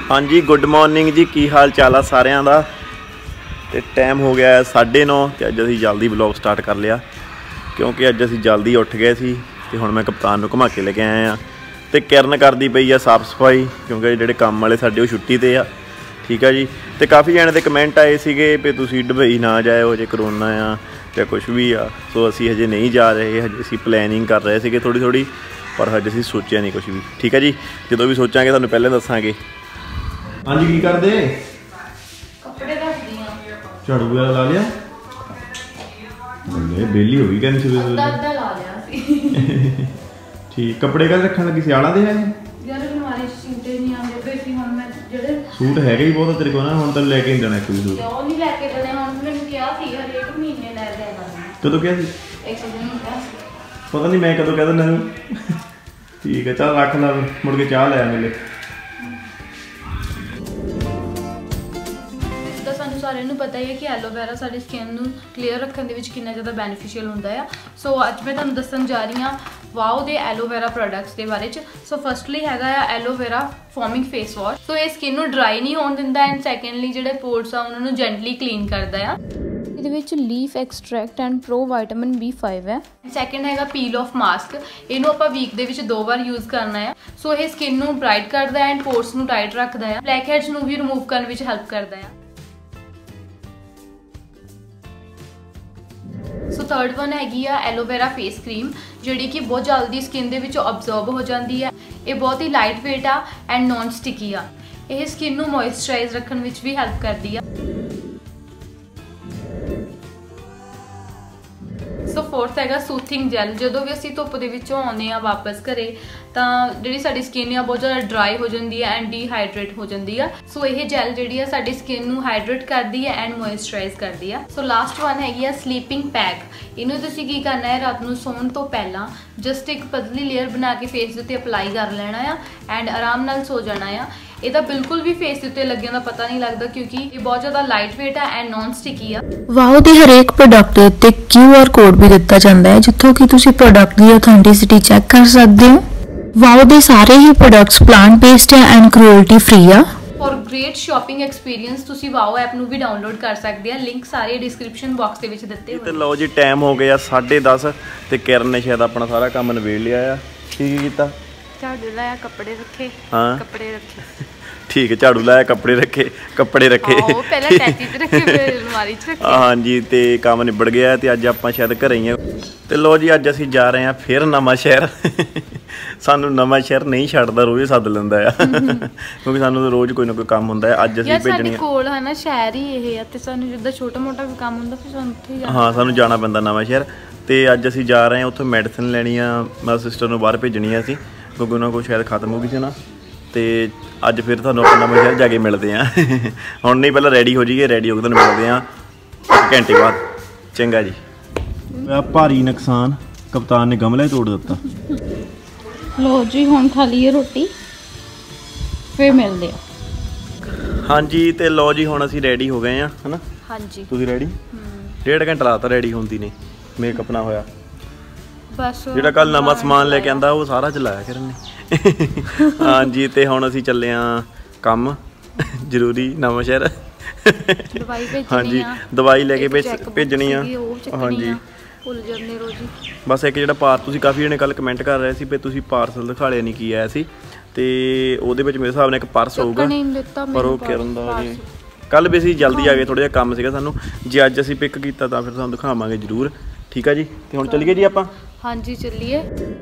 हाँ जी good morning जी, की हाल चाल आ सारिਆਂ ਦਾ। ਤੇ टाइम हो गया 9:30 ਤੇ ਅੱਜ ਅਸੀਂ जल्दी ब्लॉग स्टार्ट कर लिया क्योंकि ਅੱਜ ਅਸੀਂ जल्दी ਉੱਠ गए ਸੀ ਤੇ ਹੁਣ ਮੈਂ ਕਪਤਾਨ ਨੂੰ ਘੁਮਾ ਕੇ ਲੈ ਕੇ ਆਇਆ ਆ। ਤੇ ਕਿਰਨ ਕਰਦੀ ਪਈ ਆ ਸਾਫ ਸਫਾਈ ਕਿਉਂਕਿ ਜਿਹੜੇ ਕੰਮ ਵਾਲੇ ਸਾਡੇ ਉਹ ਛੁੱਟੀ ਤੇ ਆ। ठीक है जी। तो काफ़ी जने के कमेंट आए थे भी तुसी दुबई ना जाओ जे करोना आ या कुछ भी आ। सो असी हजे नहीं जा रहे, हजे असी प्लैनिंग कर रहे थे थोड़ी थोड़ी, पर हजे असी सोचा नहीं कुछ भी। ठीक है जी, जो भी सोचा तुहानू पहले दसांगे। हाँ जी की करदे? कपड़े रख दिया। झाड़ू वगैरह ला लिया? बेली हो गई कहनी सुबह ला लिया। ठीक, कपड़े कद रखने लगी सियाला दे है यार हमारे सूट नहीं आंदे पे सी हुन मैं जेड़े सूट है ही बहुत तेरे को ना, हुन तो लेके नहीं देना कोई सूट। क्यों नहीं लेके देने? हुन मैंने क्या थी हर एक महीने ले देना। कदों क्या थी? एक दिन क्या पता नहीं मैं कदों कह देना। ठीक है चल रख ला, मुड़ के चाह ले मिले। ਸਾਨੂੰ ਸਾਰਿਆਂ ਨੂੰ ਪਤਾ ਹੀ ਹੈ ਕਿ ਐਲੋਵੇਰਾ ਸਾਡੀ ਸਕਿਨ ਨੂੰ ਕਲੀਅਰ ਰੱਖਣ ਦੇ ਵਿੱਚ ਕਿੰਨਾ ਜ਼ਿਆਦਾ ਬੈਨੀਫੀਸ਼ੀਅਲ ਹੁੰਦਾ ਆ। ਸੋ ਅੱਜ ਮੈਂ ਤੁਹਾਨੂੰ ਦੱਸਣ ਜਾ ਰਹੀ ਹਾਂ ਵਾਓ ਦੇ ਐਲੋਵੇਰਾ ਪ੍ਰੋਡਕਟਸ ਦੇ ਬਾਰੇ ਚ। ਸੋ ਫਸਟਲੀ ਹੈਗਾ ਆ aloe vera foaming face wash. So ਇਹ ਸਕਿਨ ਨੂੰ ਡਰਾਈ ਨਹੀਂ ਹੋਣ ਦਿੰਦਾ ਐਂਡ ਸੈਕੰਡਲੀ ਜਿਹੜੇ ਪੋਰਸ ਆ ਉਹਨਾਂ ਨੂੰ ਜੈਂਟਲੀ ਕਲੀਨ ਕਰਦਾ ਆ। ਇਹਦੇ ਵਿੱਚ leaf extract and pro vitamin B5 ਹੈ। ਸੈਕੰਡ ਹੈਗਾ ਪੀਲ ਆਫ ਮਾਸਕ। ਇਹਨੂੰ ਆਪਾਂ ਵੀਕ ਦੇ ਵਿੱਚ 2 ਵਾਰ ਯੂਜ਼ ਕਰਨਾ ਆ। ਸੋ ਇਹ ਸਕਿਨ ਨੂੰ ਬ੍ਰਾਈਟ ਕਰਦਾ ਐਂਡ ਪੋਰਸ ਨੂੰ ਟਾਈਟ ਰੱਖਦਾ ਆ। ਬਲੈਕ ਹੈਡਸ ਨੂੰ ਵੀ ਰਿਮੂਵ ਕਰਨ ਵਿੱਚ ਹੈਲਪ ਕਰਦਾ ਆ। ਸੋ ਥਰਡ ਵਨ ਹੈਗੀ ਆ ਐਲੋਵੇਰਾ ਫੇਸ ਕਰੀਮ, ਜਿਹੜੀ ਕਿ ਬਹੁਤ ਜਲਦੀ ਸਕਿਨ ਦੇ ਵਿੱਚੋਂ ਅਬਜ਼ਰਬ ਹੋ ਜਾਂਦੀ ਹੈ। ਇਹ ਬਹੁਤ ਹੀ ਲਾਈਟ ਵੇਟ ਆ ਐਂਡ ਨੌਨ ਸਟਿਕੀ ਆ। ਇਹ ਸਕਿਨ ਨੂੰ ਮੋਇਸਚਰਾਈਜ਼ ਰੱਖਣ ਵਿੱਚ ਵੀ ਹੈਲਪ ਕਰਦੀ ਆ। ਸੋ ਫੋਰਥ ਹੈਗਾ ਸੂਥਿੰਗ ਜੈਲ। ਜਦੋਂ ਵੀ ਅਸੀਂ ਧੁੱਪ ਦੇ ਵਿੱਚੋਂ ਆਉਂਦੇ ਆ ਵਾਪਸ ਘਰੇ ਤਾਂ ਜਿਹੜੀ ਸਾਡੀ ਸਕਿਨ ਆ ਬਹੁਤ ਜ਼ਿਆਦਾ ਡਰਾਈ ਹੋ ਜਾਂਦੀ ਹੈ ਐਂਡ ਡੀਹਾਈਡਰੇਟ ਹੋ ਜਾਂਦੀ ਆ। ਸੋ ਇਹ ਜੈਲ ਜਿਹੜੀ ਆ ਸਾਡੀ ਸਕਿਨ ਨੂੰ ਹਾਈਡਰੇਟ ਕਰਦੀ ਹੈ ਐਂਡ ਮੋਇਸਚਰਾਈਜ਼ ਕਰਦੀ ਆ। ਸੋ ਲਾਸਟ ਵਨ ਹੈਗੀ ਆ ਸਲੀਪਿੰਗ ਪੈਕ। ਇਹਨੂੰ ਤੁਸੀਂ ਕੀ ਕਰਨਾ ਹੈ, ਰਾਤ ਨੂੰ ਸੌਣ ਤੋਂ ਪਹਿਲਾਂ ਜਸਟ ਇੱਕ ਪਤਲੀ ਲੇਅਰ ਬਣਾ ਕੇ ਫੇਸ ਦੇ ਉੱਤੇ ਅਪਲਾਈ ਕਰ ਲੈਣਾ ਆ ਐਂਡ ਆਰਾਮ ਨਾਲ ਸੋ ਜਾਣਾ ਆ। ਇਹਦਾ ਬਿਲਕੁਲ ਵੀ ਫੇਸ ਦੇ ਉੱਤੇ ਲੱਗਿਆਂ ਦਾ ਪਤਾ ਨਹੀਂ ਲੱਗਦਾ ਕਿਉਂਕਿ ਇਹ ਬਹੁਤ ਜ਼ਿਆਦਾ ਲਾਈਟ ਵੇਟ ਆ ਐਂਡ ਨੌਨ ਸਟਿਕੀ ਆ। ਵਾਓ ਦੇ ਹਰੇਕ ਪ੍ਰੋਡਕਟ ਦੇ ਉੱਤੇ QR ਕੋਡ ਵੀ ਦਿੱਤਾ ਜਾਂਦਾ ਹੈ ਜਿੱਥੋਂ ਕਿ ਤੁਸੀਂ ਪ੍ਰੋਡਕਟ ਦੀ ਆਥੈਂਟਿਸਿਟੀ ਚੈੱਕ ਕਰ ਸਕਦੇ ਹੋ। ਵਾਓ ਦੇ ਸਾਰੇ ਹੀ ਪ੍ਰੋਡਕਟਸ ਪਲਾਂਟ ਬੇਸਡ ਹੈ ਐਂਡ ਕ੍ਰੂਅਲਟੀ ਫ੍ਰੀ ਆ। ਫॉर ਗ੍ਰੇਟ ਸ਼ਾਪਿੰਗ ਐਕਸਪੀਰੀਅੰਸ ਤੁਸੀਂ ਵਾਓ ਐਪ ਨੂੰ ਵੀ ਡਾਊਨਲੋਡ ਕਰ ਸਕਦੇ ਆ। ਲਿੰਕ ਸਾਰੇ ਡਿਸਕ੍ਰਿਪਸ਼ਨ ਬਾਕਸ ਦੇ ਵਿੱਚ ਦਿੱਤੇ ਹੋਏ। ਤੇ ਲਓ ਜੀ ਟਾਈਮ ਹੋ ਗਿਆ 10:30 ਤੇ ਕਿਰਨ ਨੇ ਸ਼ਾਇਦ ਆਪਣਾ ਸਾਰਾ ਕੰਮ ਨਿਬੇੜ ਲਿਆ ਆ। ਕੀ ਕੀਤਾ? ਝਾੜੂ ਲਾਇਆ, ਕੱਪੜੇ ਰੱਖੇ। ਹਾਂ ਕੱਪੜੇ ਰੱਖੇ। ठीक है, झाड़ू लाया, कपड़े रखे पहले टैची च रखे फिर अलमारी च रखे। हाँ जी, तो काम निबड़ गया ते अज आपां शायद घरे ही हैं। तो लो जी अज असीं जा रहे हैं फिर नवां शहर। सानू नवां शहर नहीं छड्डदा, रोज़ सद लैंदा आ क्योंकि सानू रोज़ कोई ना कोई काम हुंदा है। अज असीं भेजणी है कोल है ना शहर ही इह है ते सानू जिद्दां छोटा मोटा भी काम हुंदा फिर सानू उत्थे जाना। हाँ सानू जाना पैंदा नवां शहर। ते अज असीं जा रहे हैं उत्थों मैडिसिन लैणी आ। मैं सिस्टर नूं बाहर भेजणी आ असीं क्योंकि उन्हां कोल शायद खत्म हो गई सी ना। तो अज फिर तुहानूं अपना नवां शहर जाके मिलते हैं। हुण नहीं पहले रेडी हो जाइए, रेडी होकर तुहानूं मिलते हैं 1 घंटे बाद। चंगा जी। भारी नुकसान कप्तान ने गमला ही तोड़ दिता। लो जी हुण खा लीए रोटी फिर मिलते हैं। हाँ जी, तो लो जी हुण असीं रेडी हो गए हैं है ना। हाँ जी तुसीं रेडी? 1.5 घंटा लाता रेडी होंदी ने, मेकअप ना होया बस। जिहड़ा कल नवां समान लेके आंदा वो सारा चलाया करन ने। हाँ जी, तो हुण असीं चले आ काम जरूरी नवां शहर। हाँ जी, दवाई लेके भेजनी आ। हाँ जी भुल जांदे रोज़। बस एक जिहड़ा तुसीं काफ़ी जने कल कमेंट कर रहे सी भी तुसीं पार्सल दिखा लिया नहीं की आया सी। ते ओहदे विच मेरे हिसाब नाल एक पर्स होऊगा पर वो किरण दा नहीं। कल भी असीं जल्दी आ गए, थोड़ा जिहा काम सीगा सानूं। जे अज असीं पिक कीता तां फिर तुहानूं दिखावांगे जरूर। ठीक है जी, ते हुण चलीए जी आपां। हाँ जी चलिए।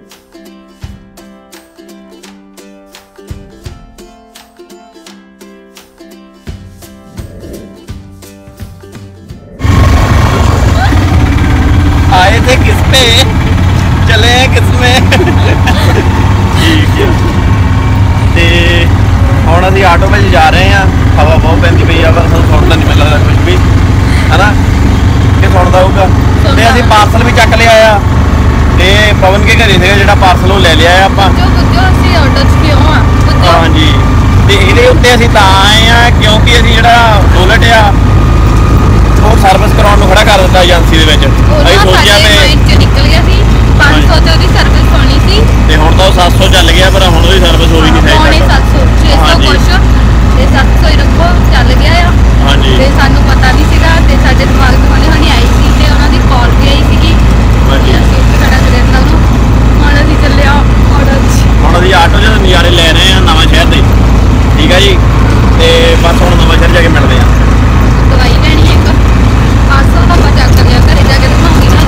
आए थे किस पे चले हैं किस में। ठीक है, ते हुण असीं आटो में जा रहे हैं। हवा बहुत पैंदी पई आ पर सानूं सुणदा नहीं मिलदा कुछ भी है ना। कि सुणदा होऊगा। ते असीं पार्सल भी चक लिया आ ते पवन के घरे सीगा जिहड़ा पार्सल वो ले लिया है आपां। ਅਸੀਂ ਆਟੋ 'ਚ ਕਿਉਂ ਆ? हाँ जी, ते इहदे उत्ते असीं तां आए आ क्योंकि असीं जिहड़ा बुलेट आ ਉਹ ਸਰਵਿਸ ਕਰਾਉਣ ਨੂੰ ਖੜਾ ਕਰ ਦਿੱਤਾ ਏਜੰਸੀ ਦੇ ਵਿੱਚ। ਅਸੀਂ ਸੋਚਿਆ ਤੇ ਨਿਕਲ ਗਿਆ ਸੀ 500 ਤੇ ਉਹਦੀ ਸਰਵਿਸ ਹੋਣੀ ਸੀ ਤੇ ਹੁਣ ਤਾਂ 700 ਚੱਲ ਗਿਆ ਪਰ ਹੁਣ ਉਹਦੀ ਸਰਵਿਸ ਹੋਈ ਨਹੀਂ ਹੈ। 700 600 ਕੁਛ ਤੇ 700 ਰੱਖੋ ਚੱਲ ਗਿਆ ਆ। ਹਾਂਜੀ ਤੇ ਸਾਨੂੰ ਪਤਾ ਨਹੀਂ ਸੀਗਾ ਤੇ ਸਾਡੇ ਦਿਮਾਗ 'ਚ ਹੌਲੀ ਹੌਲੀ ਆਈ ਸੀ ਤੇ ਉਹਨਾਂ ਦੀ ਕਾਲ ਵੀ ਆਈ ਸੀਗੀ। ਹਾਂਜੀ ਅਸੀਂ ਉੱਥੇ ਖੜਾ ਕਰਿਆ ਤਾਂ ਉਹਨੂੰ। ਹੁਣ ਅਸੀਂ ਚੱਲਿਆ ਆਟੋ 'ਚ। ਹੁਣ ਅਸੀਂ ਆਟੋ 'ਚ ਨਜ਼ਾਰੇ ਲੈ ਰਹੇ ਹਾਂ ਨਵਾਂ ਸ਼ਹਿਰ ਦੇ, ਠੀਕ ਆ ਜੀ। ਤੇ ਬਸ ਹੁਣ ਨਵਾਂ ਸ਼ਹਿਰ ਜਾ ਕੇ ਮਿਲਦੇ ਹਾਂ। ਦਵਾਈ ਲੈਣੀ ਇੱਕ ਪਾਸੋਂ ਤਾਂ ਆਪਾਂ ਚੱਕ ਲਿਆ ਘਰੇ ਜਾ ਕੇ ਦਿਖਾਉਂਗੀ ਨਾ।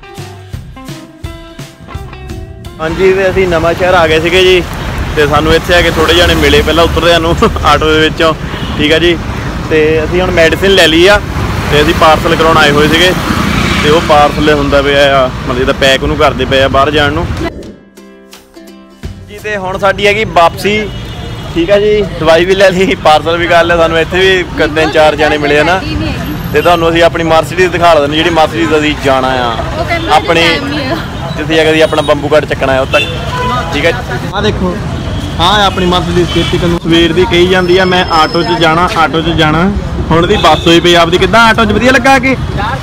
ਹਾਂਜੀ ਤੇ ਅਸੀਂ ਨਵਾਂ ਸ਼ਹਿਰ ਆ ਗਏ ਸੀਗੇ ਜੀ ਤੇ ਸਾਨੂੰ ਇੱਥੇ ਆ ਕੇ ਥੋੜੇ ਜਣੇ ਮਿਲੇ ਪਹਿਲਾਂ ਉਤਰਦਿਆਂ ਨੂੰ ਆਟੋ ਦੇ ਵਿੱਚੋਂ, ਠੀਕ ਆ ਜੀ। ਤੇ ਅਸੀਂ ਹੁਣ ਮੈਡੀਸਿਨ ਲੈ ਲਈ ਆ ਤੇ ਅਸੀਂ ਪਾਰਸਲ ਕਰਾਉਣ ਆਏ ਹੋਏ ਸੀਗੇ ਤੇ ਉਹ ਪਾਰਸਲ ਹੁੰਦਾ ਪਿਆ ਆ, ਮਤਲਬ ਇਹਦਾ ਪੈਕ ਉਹਨੂੰ ਕਰਦੇ ਪਏ ਆ ਬਾਹਰ ਜਾਣ ਨੂੰ ਜੀ। ਤੇ ਹੁਣ ਸਾਡੀ ਹੈਗੀ ਵਾਪਸੀ, ਠੀਕ ਆ ਜੀ। ਦਵਾਈ ਵੀ ਲੈ ਲਈ, ਪਾਰਸਲ ਵੀ ਕਰ ਲਿਆ। ਸਾਨੂੰ ਇੱਥੇ ਵੀ 3-4 ਜਣੇ ਮਿਲੇ ਆ ਨਾ ਤੇ ਤੁਹਾਨੂੰ ਅਸੀਂ ਆਪਣੀ ਮਰਸੀਡੀਜ਼ ਦਿਖਾ ਦਿੰਦੇ ਜਿਹੜੀ ਮਰਸੀਡੀਜ਼ ਅਸੀਂ ਜਾਣਾ ਆ ਆਪਣੇ ਜਿੱਥੇ ਜਾ ਕੇ ਆਪਣਾ ਬੰਬੂ ਘਾਟ ਚੱਕਣਾ ਹੈ ਉੱਥੇ, ਠੀਕ ਹੈ। ਆ ਦੇਖੋ ਹਾਂ ਆਪਣੀ ਮਰਸੀਡੀਜ਼ ਖੇਤੀ ਕਰਨ ਸਵੇਰ ਦੀ ਕਹੀ ਜਾਂਦੀ ਆ ਮੈਂ ਆਟੋ 'ਚ ਜਾਣਾ, ਆਟੋ 'ਚ ਜਾਣਾ। ਹੁਣ ਦੀ ਬੱਸ ਹੋਈ ਪਈ ਆਪਦੀ। ਕਿੱਦਾਂ ਆਟੋ 'ਚ ਵਧੀਆ ਲੱਗਾ ਕਿ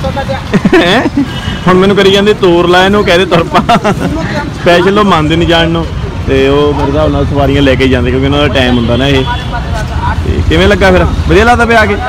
ਹੁਣ ਮੈਨੂੰ ਕਰੀ ਜਾਂਦੇ ਤੋਰ ਲਾ ਇਹਨੂੰ, ਕਹਦੇ ਤੁਰ ਪਾ। ਸਪੈਸ਼ਲ ਉਹ ਮੰਨਦੇ ਨਹੀਂ ਜਾਣ ਨੂੰ ਤੇ ਉਹ ਮੇਰੇ ਹਿਸਾਬ ਨਾਲ ਸਵਾਰੀਆਂ ਲੈ ਕੇ ਜਾਂਦੇ ਕਿਉਂਕਿ ਉਹਨਾਂ ਦਾ ਟਾਈਮ ਹੁੰਦਾ ਨਾ ਇਹ। ਤੇ ਕਿਵੇਂ ਲੱਗਾ ਫਿਰ? ਵਧੀਆ ਲੱਗਦਾ ਪਿਆ ਆ ਕੇ?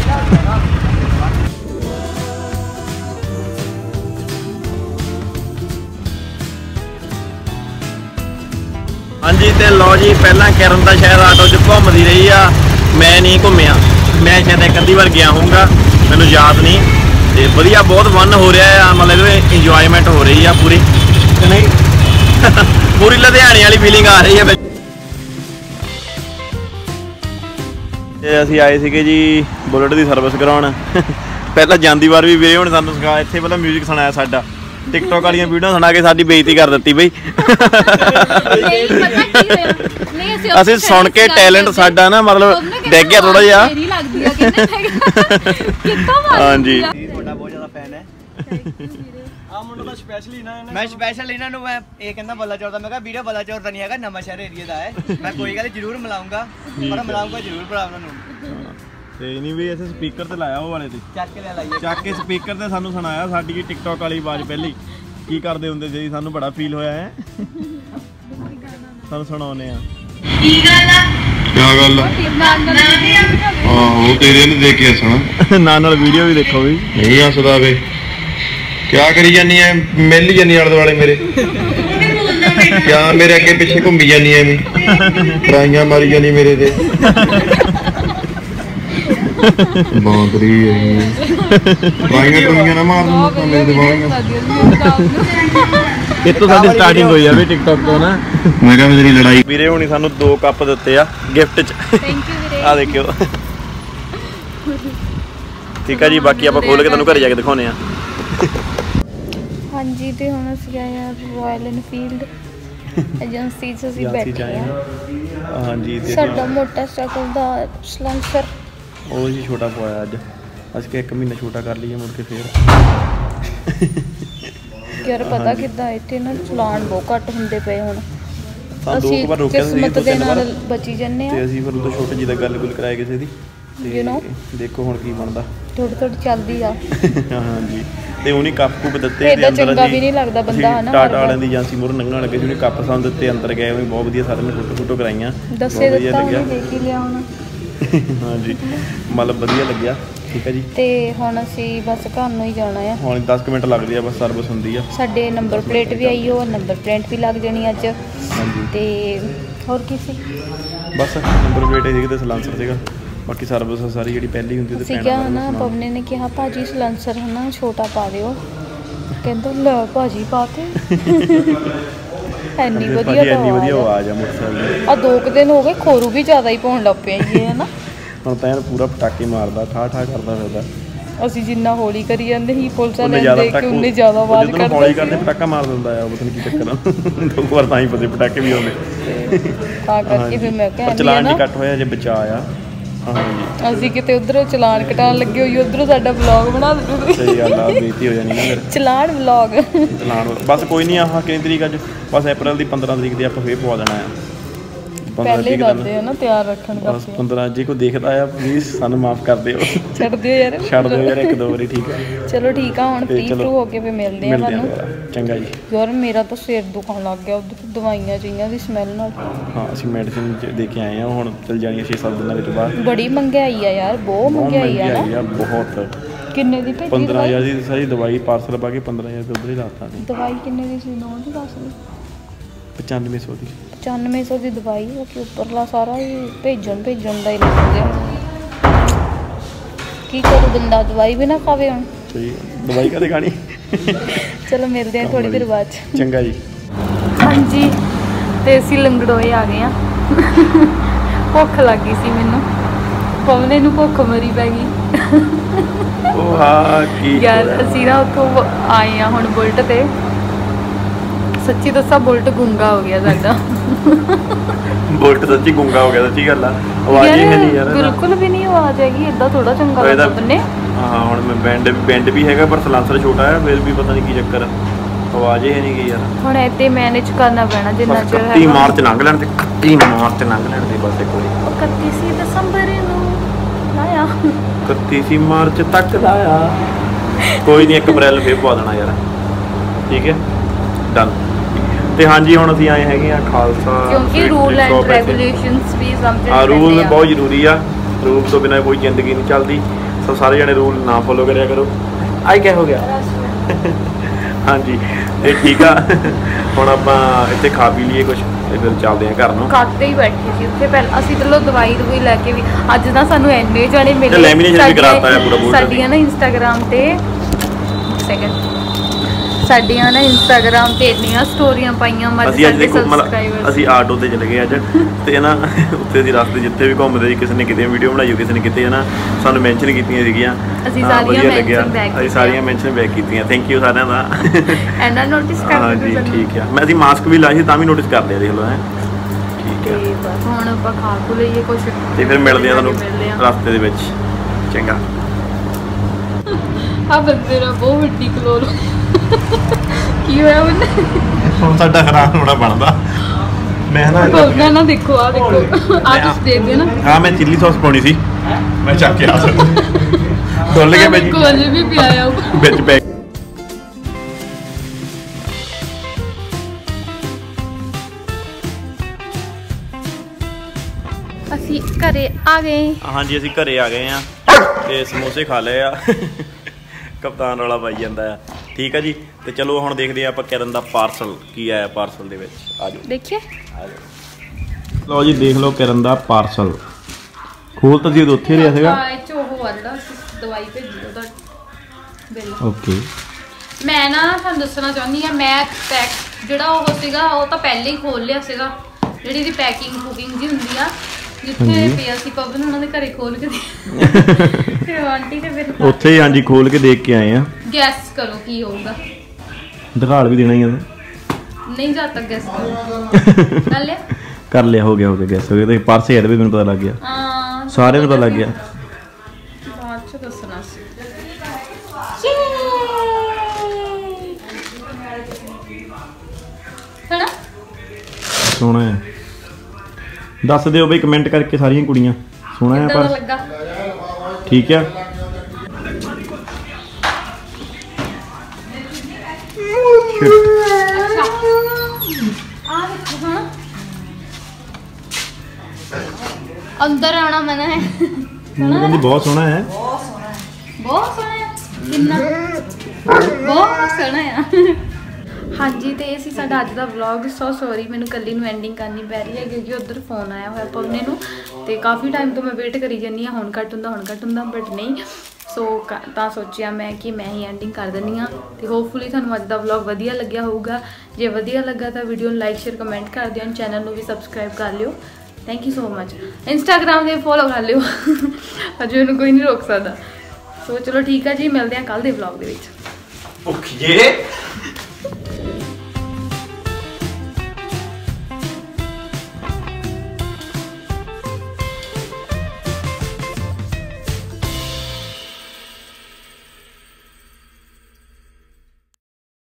ਹਾਂਜੀ ਤੇ ਲਓ ਜੀ, ਪਹਿਲਾਂ ਕਿਰਨ ਦਾ ਸ਼ਾਇਦ ਆਟੋ 'ਚ ਘੁੰਮਦੀ ਰਹੀ ਆ, ਮੈਂ ਨਹੀਂ ਘੁੰਮਿਆ। ਮੈਂ ਸ਼ਾਇਦ ਇੱਕ ਅੱਧੀ ਵਾਰ ਗਿਆ ਹੋਊਗਾ, ਮੈਨੂੰ ਯਾਦ ਨਹੀਂ। ਤੇ ਵਧੀਆ ਬਹੁਤ ਫਨ ਹੋ ਰਿਹਾ ਆ, ਮਤਲਬ ਇੰਜੋਇਮੈਂਟ ਹੋ ਰਹੀ ਆ ਪੂਰੀ, ਨਹੀਂ ਪੂਰੀ ਲੁਧਿਆਣੇ ਵਾਲੀ ਫੀਲਿੰਗ ਆ ਰਹੀ ਹੈ। ਤੇ ਅਸੀਂ ਆਏ ਸੀਗੇ ਜੀ ਬੁਲਟ ਦੀ ਸਰਵਿਸ ਕਰਾਉਣ। ਪਹਿਲਾਂ ਜਾਂਦੀ ਵਾਰ ਵੀ ਵੀਰੇ ਹੁਣ ਸਾਨੂੰ ਸਿਖਾ ਇੱਥੇ ਪਹਿਲਾਂ ਮਿਊਜ਼ਿਕ ਸੁਣਾਇਆ ਸਾਡਾ, ਟਿਕਟੋਕ ਵਾਲੀਆਂ ਵੀਡੀਓ ਸੁਣਾ ਕੇ ਸਾਡੀ ਬੇਇੱਜ਼ਤੀ ਕਰ ਦਿੱਤੀ ਬਈ। ਅਸੀਂ ਸੁਣ ਕੇ ਟੈਲੈਂਟ ਸਾਡਾ ਨਾ ਮਤਲਬ ਡਿੱਗ ਗਿਆ ਥੋੜਾ ਜਿਹਾ। ਹਾਂਜੀ ਤੁਹਾਡਾ ਬਹੁਤ ਜ਼ਿਆਦਾ ਫੈਨ ਹੈ। ਆ ਮੁੰਡਾ ਤਾਂ ਸਪੈਸ਼ਲੀ ਮੈਂ ਸਪੈਸ਼ਲ ਇਹਨਾਂ ਨੂੰ ਮੈਂ ਇਹ ਕਹਿੰਦਾ ਬਲਾਚੌਰ ਦਾ, ਮੈਂ ਕਿਹਾ ਵੀਡੀਓ ਬਲਾਚੌਰ ਦਾ ਨਹੀਂ ਹੈਗਾ, ਨਵਾਂ ਸ਼ਹਿਰ ਏਰੀਆ ਦਾ ਹੈ। ਮੈਂ ਕੋਈ ਗੱਲ ਜ਼ਰੂਰ ਮਿਲਾਉਂਗਾ, ਪਰ ਮਿਲਾਉਂਗਾ ਜ਼ਰੂਰ ਭਰਾ ਉਹਨਾਂ ਨੂੰ। ਤੇ ਨਹੀਂ ਵੀ ਅਸੀਂ ਸਪੀਕਰ ਤੇ ਲਾਇਆ ਉਹ ਵਾਲੇ ਤੇ ਚੱਕ ਕੇ ਲੈ ਲਾਈਏ, ਚੱਕ ਕੇ ਸਪੀਕਰ ਤੇ ਸਾਨੂੰ ਸੁਣਾਇਆ ਸਾਡੀ ਟਿਕਟੋਕ ਵਾਲੀ ਆਵਾਜ਼ ਪਹਿਲੀ ਕੀ ਕਰਦੇ ਹੁੰਦੇ ਸੀ, ਸਾਨੂੰ ਬੜਾ ਫੀਲ ਹੋਇਆ ਹੈ। ਸਾਨੂੰ ਸੁਣਾਉਨੇ ਆ ਕੀ ਗੱਲ ਆ? ਆਹੋ ਤੇਰੇ ਨੂੰ ਦੇਖ ਕੇ ਹੱਸਣਾ ਨਾਲ ਵੀਡੀਓ ਵੀ ਦੇਖੋ ਵੀ। ਨਹੀਂ ਹੱਸਦਾ ਵੇ, ਕਿਆ ਕਰੀ ਜਾਨੀ ਐ? ਮਿਲ ਜਾਨੀ ਆਲੇ ਦੁਆਲੇ ਮੇਰੇ, ਕਿਆ ਮੇਰੇ ਅੱਗੇ ਪਿੱਛੇ ਘੁੰਮੀ ਜਾਨੀ ਐਵੇਂ, ਟਰਾਈਆਂ ਮਾਰੀ ਜਾਨੀ ਮੇਰੇ ਤੇ। ਬਾਂਦਰੀ ਐ ਟਰਾਈਆਂ ਟੁਈਆਂ ਨਾ ਮਾਰ ਦੂੰ ਮੇਰੇ ਤੇ ਬਾਲੀਆਂ। ਇੱਥੋਂ ਸਾਡੀ ਸਟਾਰਟਿੰਗ ਹੋਈ ਆ ਵੀ ਟਿਕਟੋਕ ਤੋਂ ਨਾ। ਮੈਂ ਕਿਹਾ ਮੇਰੀ ਲੜਾਈ ਵੀਰੇ ਹੁਣੀ ਸਾਨੂੰ 2 ਕੱਪ ਦਿੱਤੇ ਆ ਗਿਫਟ 'ਚ, ਥੈਂਕ ਯੂ ਵੀਰੇ। ਆ ਦੇਖਿਓ, ਠੀਕ ਆ ਜੀ। ਬਾਕੀ ਆਪਾਂ ਖੋਲ ਕੇ ਤੁਹਾਨੂੰ ਘਰੇ ਜਾ ਕੇ ਦਿਖਾਉਨੇ ਆ। ਹਾਂਜੀ ਤੇ ਹੁਣ ਅਸੀਂ ਆਏ ਆ ਰਾਇਲ ਐਨਫੀਲਡ ਏਜੰਸੀ 'ਚ ਅਸੀਂ ਬੈਠੇ ਆ। ਹਾਂਜੀ ਤੇ ਸਾਡਾ ਮੋਟਰਸਾਈਕਲ ਦਾ ਸਲੈਂਸਰ ਉਹ ਜੀ ਛੋਟਾ ਪਵਾਇਆ ਅੱਜ, ਅਸੀਂ ਕਿ 1 ਮਹੀਨਾ ਛੋਟਾ ਕਰ ਲਈਏ ਮੁੜ ਕੇ ਫੇਰ। ਯਾਰ ਪਤਾ ਕਿੱਦਾਂ ਇੱਥੇ ਨਾ ਚਲਾਨ ਬਹੁਤ ਘੱਟ ਹੁੰਦੇ ਪਏ ਹੁਣ। ਸਾਨੂੰ 2 ਵਾਰ ਰੋਕਿਆ ਸੀ ਕਿਸਮਤ ਦੇ ਨਾਲ ਬਚੀ ਜੰਨੇ ਤੇ ਆ। ਅਸੀਂ ਫਿਰ ਉਦੋਂ ਛੋਟੀ ਜਿਹੀ ਦਾ ਗੱਲ ਕਰਾਇਆ ਕਿਸੇ ਦੀ ਤੇ ਦੇਖੋ ਹੁਣ ਕੀ ਬਣਦਾ। ਥੋੜੀ ਥੋੜੀ ਚੱਲਦੀ ਆ। ਹਾਂਜੀ ਤੇ ਉਹਨੇ ਕੱਪ ਕੁੱਪ ਦਿੱਤੇ ਤੇ ਚੰਗਾ ਵੀ ਨਹੀਂ ਲੱਗਦਾ ਬੰਦਾ ਹਨਾ। ਟਾਟਾ ਵਾਲਿਆਂ ਦੀ ਏਜੰਸੀ ਮੂਹਰੇ ਲੰਘਣ ਲੱਗੇ ਸੀ, ਉਹਨੇ ਕੱਪ ਸਾਨੂੰ ਦਿੱਤੇ, ਅੰਦਰ ਗਏ ਉਹ ਬਹੁਤ ਵਧੀਆ, ਸਾਰਿਆਂ ਨੇ ਫੋਟੋ ਕਰਾਈਆਂ, ਦੱਸੇ ਦਿੱਤਾ ਉਹਨੇ ਦੇਖ ਹੀ ਲਿਆ ਹੁਣ। ਹਾਂਜੀ ਮਤਲਬ ਵਧੀਆ ਲੱਗਿਆ, ਠੀਕ ਹੈ ਜੀ। ਤੇ ਹੁਣ ਅਸੀਂ ਬਸ ਘਰ ਨੂੰ ਹੀ ਜਾਣਾ ਆ। ਹੁਣ 10 ਮਿੰਟ ਲੱਗਦੇ ਆ ਬਸ, ਸਰਵਿਸ ਹੁੰਦੀ ਆ। ਸਾਡੇ ਨੰਬਰ ਪਲੇਟ ਵੀ ਆਈ, ਉਹ ਨੰਬਰ ਪਲੇਟ ਵੀ ਲੱਗ ਜਾਣੀ ਅੱਜ। ਹਾਂਜੀ ਤੇ ਹੋਰ ਕੀ ਸੀ? ਬਸ ਨੰਬਰ ਪਲੇਟ ਸੀਗੇ ਤੇ ਸਲਾਂਸਰ ਸੀਗਾ, ਬਾਕੀ ਸਰਵਿਸ ਸਾਰੀ ਜਿਹੜੀ ਪਹਿਲੀ ਹੁੰਦੀ ਤੇ ਸੀਗਾ ਨਾ। ਪਵਨੇ ਨੇ ਕਿਹਾ ਭਾਜੀ ਸਲੈਂਸਰ ਹਨਾ ਛੋਟਾ ਪਾ ਦਿਓ, ਕਹਿੰਦਾ ਲੈ ਭਾਜੀ ਪਾਤੇ। ਇੰਨੀ ਵਧੀਆ ਆਵਾਜ਼ ਆ ਮੋਟਰਸਾਈਕਲ ਦੀ। ਆ 2 ਦਿਨ ਹੋ ਗਏ, ਖੋਰੂ ਵੀ ਜ਼ਿਆਦਾ ਹੀ ਪਾਉਣ ਲੱਗ ਪਿਆ ਇਹ ਹਨਾ। ਹੁਣ ਤਾਂ ਯਾਰ ਪੂਰਾ ਪਟਾਕੇ ਮਾਰਦਾ, ਠਾ ਠਾ ਕਰਦਾ ਫਿਰਦਾ। ਅਸੀਂ ਜਿੰਨਾ ਹੌਲੀ ਕਰੀ ਜਾਂਦੇ ਸੀ ਪੁਲਿਸ ਉਹਨੇ ਵਾਲਿਆਂ ਦੇਖ ਕੇ ਉਹਨੇ ਜ਼ਿਆਦਾ ਆਵਾਜ਼ ਕਰਦਾ। ਹੌਲੀ ਕਰਦੇ ਪਟਾਕਾ ਮਾਰ ਦਿੰਦਾ ਆ, ਉਹ ਪਤਾ ਨਹੀਂ ਕੀ ਚੱਕਰ ਆ। 2 ਵਾਰ ਤਾਂ ਹੀ ਪਤੇ ਪਟਾਕੇ ਵੀ ਆਉਂਦੇ ਤਾਂ ਕਰਕੇ ਫਿਰ ਮੈਂ ਕਿਹਾ ਚਲਾਨ ਨਹੀਂ ਕੱਟ ਹੋਇਆ ਜੇ ਬਚਾ ਆ। ਹਾਂਜੀ ਅਸੀਂ ਕਿਤੇ ਉਧਰੋਂ ਚਲਾਨ ਕਟਾਉਣ ਲੱਗੇ ਹੋਈ, ਉਧਰੋਂ ਸਾਡਾ ਵਲੌਗ ਬਣਾ ਦਿੰਦੇ। ਸਹੀ ਗੱਲ ਆ, ਬੇਇੱਜ਼ਤੀ ਹੋ ਜਾਣੀ ਨਾ ਫਿਰ। ਚਲਾਨ ਵਲੌਗ ਚਲਾਨ ਬਸ ਕੋਈ ਨਹੀਂ। ਆਹ ਕਿੰਨੀ ਤਰੀਕ ਅੱਜ? ਬਸ ਅਪ੍ਰੈਲ ਦੀ 15 ਤਰੀਕ ਦੀ ਆਪਾਂ ਫੇਰ ਪਵਾ ਦੇਣਾ ਆ ਪਹਿਲੇ ਹੀ ਦੱਸਦੇ ਆ ਨਾ ਤਿਆਰ ਰੱਖਣ ਦਾ। ਬਸ 15 ਜੇ ਕੋਈ ਦੇਖਦਾ ਆ ਪਲੀਜ਼ ਸਾਨੂੰ ਮਾਫ ਕਰ ਦਿਓ। ਛੱਡ ਦਿਓ ਯਾਰ, ਛੱਡ ਦਿਓ ਯਾਰ ਇੱਕ ਦੋ ਵਾਰੀ, ਠੀਕ ਹੈ। ਚਲੋ ਠੀਕ ਆ, ਹੁਣ ਫ੍ਰੀ ਟੂ ਹੋ ਕੇ ਫੇ ਮਿਲਦੇ ਆ ਤੁਹਾਨੂੰ। ਚੰਗਾ ਜੀ। ਯਾਰ ਮੇਰਾ ਤਾਂ ਸਿਰ ਦੁਖਣ ਲੱਗ ਗਿਆ ਦਵਾਈਆਂ ਜਿਹੀਆਂ ਦੀ ਸਮੈਲ ਨਾਲ। ਹਾਂ ਅਸੀਂ ਮੈਡੀਸਿਨ ਦੇ ਕੇ ਆਏ ਆ, ਹੁਣ ਚਲ ਜਾਣੀ 6-7 ਦਿਨਾਂ ਵਿੱਚ ਬਾਅਦ। ਬੜੀ ਮਹਿੰਗਾਈ ਆ ਯਾਰ, ਬਹੁਤ ਮਹਿੰਗਾਈ ਆ ਨਾ। ਬਹੁਤ। ਕਿੰਨੇ ਦੀ ਭੇਜੀ? 15,000 ਦੀ ਸਾਰੀ ਦਵਾਈ ਪਾਰਸਲ ਪਾ ਕੇ 15,000 ਦੇ ਉੱਧਰ ਹੀ ਲਾਤਾ ਨੇ। ਦਵਾਈ ਕਿੰਨੇ ਦੀ ਸੀ? ਨੌ ਦੀ ਦੱਸ ਦੀ। 9500 ਦੀ। 9500 ਦੀ ਦਵਾਈ ਉਹ ਕਿ ਉੱਪਰਲਾ ਸਾਰਾ ਹੀ ਭੇਜਣ ਦਾ ਹੀ ਲੱਗਦੇ। ਕੀ ਕਰੂ ਬੰਦਾ, ਦਵਾਈ ਵੀ ਨਾ ਖਾਵੇ ਹੁਣ। ਸਹੀ, ਦਵਾਈ ਕਦੇ ਖਾਣੀ। ਚਲੋ ਮਿਲਦੇ ਆ ਥੋੜੀ ਦੇਰ ਬਾਅਦ ਚ। ਚੰਗਾ ਜੀ। ਹਾਂਜੀ, ਤੇ ਅਸੀਂ ਲੰਗੜੋਏ ਆ ਗਏ ਆ। ਭੁੱਖ ਲੱਗ ਗਈ ਸੀ ਮੈਨੂੰ, ਪਵਨੇ ਨੂੰ ਭੁੱਖ ਮਰੀ ਪੈ ਗਈ। ਉਹ ਹਾਂ ਕੀ ਯਾਰ ਅਸੀਂ ਨਾ ਉੱਥੋਂ ਆਏ ਆ ਹੁਣ ਬੁਲਟ ਤੇ। ਸੱਚੀ ਦੱਸਾਂ ਬੁਲਟ ਗੁੰਗਾ ਹੋ ਗਿਆ ਸਾਡਾ। ਬੁਲਟ ਸੱਚੀ ਗੁੰਗਾ ਹੋ ਗਿਆ, ਸੱਚੀ ਗੱਲ ਆ। ਆਵਾਜ਼ ਹੀ ਨਹੀਂ ਯਾਰ, ਬਿਲਕੁਲ ਵੀ ਨਹੀਂ ਆਵਾਜ਼ ਹੈਗੀ। ਏਦਾਂ ਥੋੜਾ ਚੰਗਾ ਲੱਗਦਾ ਬੰਨੇ। ਹਾਂ ਹੁਣ ਮੈਂ ਬੈਂਡ ਵੀ ਹੈਗਾ ਪਰ ਸਲਾਂਸਰ ਛੋਟਾ ਹੈ, ਫਿਰ ਵੀ ਪਤਾ ਨਹੀਂ ਕੀ ਚੱਕਰ, ਆਵਾਜ਼ ਹੀ ਨਹੀਂ ਗਈ ਯਾਰ। ਹੁਣ ਇੱਥੇ ਮੈਨੇਜ ਕਰਨਾ ਪੈਣਾ ਜਿੰਨਾ ਚਿਰ ਹੈ। 31 ਮਾਰਚ ਲੰਘ ਲੈਣ ਤੇ 31 ਮਾਰਚ ਲੰਘ ਲੈਣ ਦੇ ਬਸ ਇੱਕ ਵਾਰੀ। 31 ਦਸੰਬਰ ਨੂੰ ਆਇਆ। 31 ਮਾਰਚ ਤੱਕ ਦਾ ਆ। ਕੋਈ ਨਹੀਂ, 1 ਅਪ੍ਰੈਲ ਫੇਰ ਪਵਾ ਦੇਣਾ ਯਾਰ, ਠੀਕ ਹੈ ਡਨ। ਤੇ ਹਾਂਜੀ ਹੁਣ ਅਸੀਂ ਆਏ ਹੈਗੇ ਆ ਖਾਲਸਾ, ਕਿਉਂਕਿ ਰੂਲ ਐਂਡ ਰੈਗੂਲੇਸ਼ਨਸ ਵੀ ਸਮਝਣੇ ਆ। ਰੂਲ ਬਹੁਤ ਜ਼ਰੂਰੀ ਆ, ਰੂਲ ਤੋਂ ਬਿਨਾਂ ਕੋਈ ਜ਼ਿੰਦਗੀ ਨਹੀਂ ਚੱਲਦੀ। ਸੋ ਸਾਰੇ ਜਣੇ ਰੂਲ ਨਾ ਫੋਲੋ ਕਰਿਆ ਕਰੋ। ਆਈ ਕਿਆ ਹੋ ਗਿਆ? ਹਾਂਜੀ ਤੇ ਠੀਕ ਆ। ਹੁਣ ਆਪਾਂ ਇੱਥੇ ਖਾ ਪੀ ਲਈਏ ਕੁਝ ਤੇ ਫਿਰ ਚੱਲਦੇ ਆ ਘਰ ਨੂੰ। ਖਾਤੇ ਹੀ ਬੈਠੇ ਸੀ ਉੱਥੇ। ਪਹਿਲਾਂ ਅਸੀਂ ਚਲੋ ਦਵਾਈ ਲੈ ਕੇ ਵੀ ਅੱਜ ਨਾ ਸਾਨੂੰ ਇੰਨੇ ਜਾਣੇ ਮਿਲੇ। ਲੈਮੀਨੇਸ਼ਨ ਵੀ ਕਰਾਤਾ ਹੈ ਪੂਰਾ ਬੋਰਡ। ਸਾਡੀਆਂ ਨਾ ਇੰਸਟਾਗ੍ਰਾਮ ਤੇ ਸਾਡੀਆਂ ਨਾ ਇੰਸਟਾਗ੍ਰਾਮ ਤੇ ਇੰਨੀਆਂ ਸਟੋਰੀਆਂ ਪਾਈਆਂ। ਅਸੀਂ ਅੱਜ ਦੇਖੋ ਮਤਲਬ ਅਸੀਂ ਆਟੋ ਤੇ ਚਲੇ ਗਏ ਅੱਜ ਤੇ ਨਾ ਉੱਥੇ ਦੀ ਰਸਤੇ ਜਿੱਥੇ ਵੀ ਘੁੰਮਦੇ ਸੀ, ਕਿਸੇ ਨੇ ਕਿਤੇ ਵੀਡੀਓ ਬਣਾਈ, ਕਿਸੇ ਨੇ ਕਿਤੇ ਨਾ ਸਾਨੂੰ ਮੈਂਸ਼ਨ ਕੀਤੀਆਂ ਸੀਗੀਆਂ। ਅਸੀਂ ਸਾਰੀਆਂ ਮੈਂਸ਼ਨ ਬੈਕ ਕੀਤੀਆਂ। ਥੈਂਕ ਯੂ ਸਾਰਿਆਂ ਦਾ। ਇਹਨਾਂ ਨੋਟਿਸ ਕਰ ਹਾਂਜੀ ਠੀਕ ਆ। ਮੈਂ ਅਸੀਂ ਮਾਸਕ ਵੀ ਲਾਏ ਸੀ ਤਾਂ ਵੀ ਨੋਟਿਸ ਕਰ ਲਿਆ, ਦੇਖ ਲਓ ਹੈ। ਠੀਕ ਹੈ, ਹੁਣ ਆਪਾਂ ਖਾ ਖੂ ਲਈਏ ਕੁਝ ਤੇ ਫਿਰ ਮਿਲਦੇ ਆ ਤੁਹਾਨੂੰ ਰਸਤੇ ਦੇ ਵਿੱਚ। ਚੰਗਾ। ਆ ਬੰਦੇ ਦਾ ਬਹੁਤ ਵੱਡੀ ਕਲੋਲ। ਕੀ ਹੋਇਆ ਉਹਨੇ? ਹੁਣ ਸਾਡਾ ਖਰਾਬ ਹੋਣਾ ਬਣਦਾ। ਮੈਂ ਨਾ ਦੇਖੋ ਆ ਦੇਖੋ ਆ ਤੁਸੀਂ ਦੇਖਦੇ ਨਾ। ਹਾਂ ਮੈਂ ਚਿੱਲੀ ਸੌਸ ਪਾਉਣੀ ਸੀ, ਮੈਂ ਚੱਕ ਕੇ ਆ ਡੁੱਲ ਗਿਆ ਭਾਜੀ। ਕੋਲ ਵੀ ਪਿਆਇਆ ਵਿੱਚ ਪੈ। ਅਸੀਂ ਘਰੇ ਆ ਗਏ। ਹਾਂਜੀ ਅਸੀਂ ਘਰੇ ਆ ਗਏ ਆ ਤੇ ਸਮੋਸੇ ਖਾ ਲਏ ਆ। ਕਪਤਾਨ ਵਾਲਾ ਪਾਈ ਜਾਂਦਾ ਆ। ਠੀਕ ਆ ਜੀ, ਤੇ ਚਲੋ ਹੁਣ ਦੇਖਦੇ ਆ ਆਪਾਂ ਕਿਰਨ ਦਾ ਪਾਰਸਲ ਕੀ ਆਇਆ ਪਾਰਸਲ ਦੇ ਵਿੱਚ। ਆ ਜਾਓ ਦੇਖੀਏ। ਲਓ ਜੀ ਦੇਖ ਲਓ ਕਿਰਨ ਦਾ ਪਾਰਸਲ। ਖੋਲ ਤਾਂ ਜੀ ਉੱਥੇ ਰਿਹਾ ਸੀਗਾ। ਇਹ ਚ ਉਹ ਆ ਜਿਹੜਾ ਦਵਾਈ ਭੇਜੀ ਉਹਦਾ ਬਿੱਲ। ਓਕੇ। ਮੈਂ ਨਾ ਤੁਹਾਨੂੰ ਦੱਸਣਾ ਚਾਹੁੰਦੀ ਆ, ਮੈਂ ਪੈਕ ਜਿਹੜਾ ਉਹ ਸੀਗਾ ਉਹ ਤਾਂ ਪਹਿਲੇ ਹੀ ਖੋਲ ਲਿਆ ਸੀਗਾ। ਜਿਹੜੀ ਦੀ ਪੈਕਿੰਗ ਕੁਕਿੰਗ ਜੀ ਹੁੰਦੀ ਆ, ਜਿੱਥੇ ਪਿਆ ਸੀ ਪਵਨ ਉਹਨਾਂ ਦੇ ਘਰੇ ਖੋਲ ਕੇ ਤੇ ਆਂਟੀ ਤੇ ਫਿਰ ਉੱਥੇ ਹੀ ਹਾਂਜੀ ਖੋਲ ਕੇ ਦੇਖ ਕੇ ਆਏ ਆ। ਗੈਸ ਕਰੋ ਕੀ ਹੋਊਗਾ। ਦਿਖਾਲ ਵੀ ਦੇਣਾ ਹੀ ਆ। ਨਹੀਂ ਜਦ ਤੱਕ ਗੈਸ ਕਰੋ। ਕਰ ਲਿਆ? ਕਰ ਲਿਆ, ਹੋ ਗਿਆ ਗੈਸ ਹੋ ਗਿਆ। ਤੇ ਪਰਸ ਯਾਰ ਵੀ ਮੈਨੂੰ ਪਤਾ ਲੱਗ ਗਿਆ। ਹਾਂ ਸਾਰਿਆਂ ਨੂੰ ਪਤਾ ਲੱਗ ਗਿਆ। ਬਾਅਦ ਚ ਦੱਸਣਾ ਸੀ। ਹਣਾ ਸੋਹਣਾ ਹੈ। ਦੱਸ ਦਿਓ ਬਈ ਕਮੈਂਟ ਕਰਕੇ ਸਾਰੀਆਂ ਕੁੜੀਆਂ ਸੋਹਣਾ ਹੈ ਪਰ ਲੱਗਾ। ਠੀਕ ਆ। ਅੰਦਰ ਆਣਾ ਮਨਾ ਹੈ। ਕਹਿੰਦੀ ਬਹੁਤ ਸੋਹਣਾ ਹੈ। ਬਹੁਤ ਸੋਹਣਾ ਹੈ। ਕਿੰਨਾ ਬਹੁਤ ਸੋਹਣਾ ਹੈ। ਹਾਂਜੀ ਤੇ ਇਹ ਸੀ ਸਾਡਾ ਅੱਜ ਦਾ ਵਲੌਗ। ਸੋ ਸੌਰੀ ਮੈਨੂੰ ਕੱਲੀ ਨੂੰ ਐਂਡਿੰਗ ਕਰਨੀ ਪੈ ਰਹੀ ਹੈ ਕਿਉਂਕਿ ਉਧਰ ਫੋਨ ਆਇਆ ਹੋਇਆ ਪਵਨੇ ਨੂੰ ਤੇ ਕਾਫੀ ਟਾਈਮ ਤੋਂ ਮੈਂ ਵੇਟ ਕਰੀ ਜਾਂਦੀ ਹਾਂ ਹੁਣ ਘੱਟ ਹੁੰਦਾ ਬਟ ਨਹੀਂ। ਸੋ ਤਾਂ ਸੋਚਿਆ ਮੈਂ ਕਿ ਮੈਂ ਹੀ ਐਂਡਿੰਗ ਕਰ ਦਿੰਦੀ ਹਾਂ ਤੇ ਹੋਪਫੁਲੀ ਤੁਹਾਨੂੰ ਅੱਜ ਦਾ ਵਲੌਗ ਵਧੀਆ ਲੱਗਿਆ ਹੋਊਗਾ। ਜੇ ਵਧੀਆ ਲੱਗਾ ਤਾਂ ਵੀਡੀਓ ਨੂੰ ਲਾਈਕ ਸ਼ੇਅਰ ਕਮੈਂਟ ਕਰ ਦਿਓ। ਚੈਨਲ ਨੂੰ ਵੀ ਸਬਸਕ੍ਰਾਈਬ ਕਰ ਲਿਓ। Thank you so much. Instagram ਤੇ ਫੋਲੋ ਕਰ ਲਿਓ। ਅਜੇ ਉਹਨੂੰ ਕੋਈ ਨਹੀਂ ਰੋਕ ਸਕਦਾ। ਸੋ ਚਲੋ ਠੀਕ ਆ ਜੀ, ਮਿਲਦੇ ਹਾਂ ਕੱਲ ਦੇ ਵਲੌਗ ਦੇ ਵਿੱਚ। ਓਕੇ।